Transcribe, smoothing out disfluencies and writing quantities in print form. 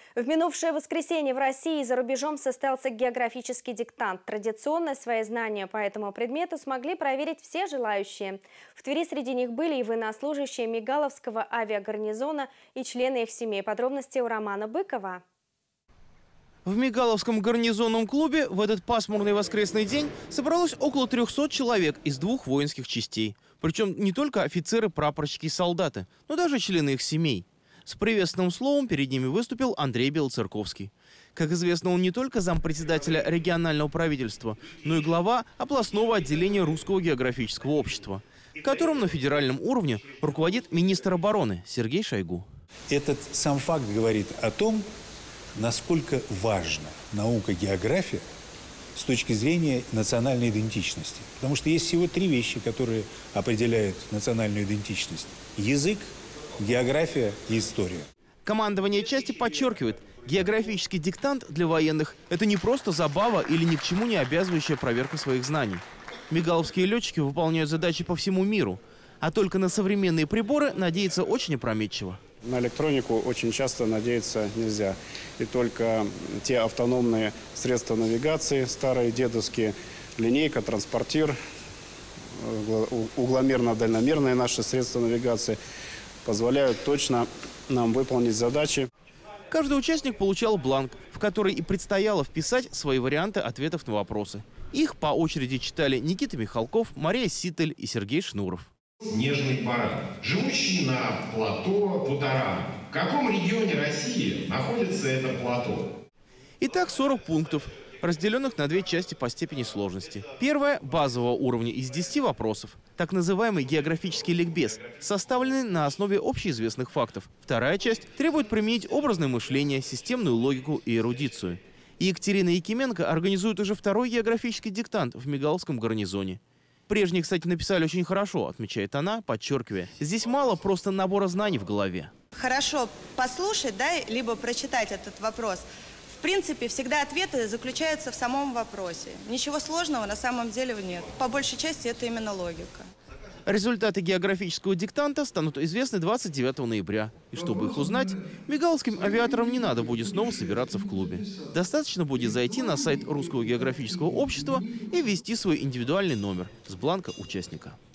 В минувшее воскресенье в России и за рубежом состоялся географический диктант. Традиционно свои знания по этому предмету смогли проверить все желающие. В Твери среди них были и военнослужащие Мигаловского авиагарнизона и члены их семей. Подробности у Романа Быкова. В Мигаловском гарнизонном клубе в этот пасмурный воскресный день собралось около 300 человек из двух воинских частей. Причем не только офицеры, прапорщики и солдаты, но даже члены их семей. С приветственным словом перед ними выступил Андрей Белоцерковский. Как известно, он не только зампредседателя регионального правительства, но и глава областного отделения Русского географического общества, которым на федеральном уровне руководит министр обороны Сергей Шойгу. Этот сам факт говорит о том, насколько важна наука география с точки зрения национальной идентичности. Потому что есть всего три вещи, которые определяют национальную идентичность: язык, география и история. Командование части подчеркивает, географический диктант для военных – это не просто забава или ни к чему не обязывающая проверка своих знаний. Мигаловские летчики выполняют задачи по всему миру, а только на современные приборы надеяться очень опрометчиво. На электронику очень часто надеяться нельзя. И только те автономные средства навигации, старые дедовские, линейка, транспортир, угломерно-дальномерные наши средства навигации позволяют точно нам выполнить задачи. Каждый участник получал бланк, в который и предстояло вписать свои варианты ответов на вопросы. Их по очереди читали Никита Михалков, Мария Ситель и Сергей Шнуров. Снежный баран, живущий на плато Путарам. В каком регионе России находится это плато? Итак, 40 пунктов, разделенных на две части по степени сложности. Первая – базового уровня из 10 вопросов, так называемый географический ликбез, составленный на основе общеизвестных фактов. Вторая часть требует применить образное мышление, системную логику и эрудицию. И Екатерина Якименко организует уже второй географический диктант в Мигаловском гарнизоне. Прежние, кстати, написали очень хорошо, отмечает она, подчеркивая. Здесь мало просто набора знаний в голове. Хорошо послушать, да, либо прочитать этот вопрос. В принципе, всегда ответы заключаются в самом вопросе. Ничего сложного на самом деле нет. По большей части это именно логика. Результаты географического диктанта станут известны 29 ноября. И чтобы их узнать, мигаловским авиаторам не надо будет снова собираться в клубе. Достаточно будет зайти на сайт Русского географического общества и ввести свой индивидуальный номер с бланка участника.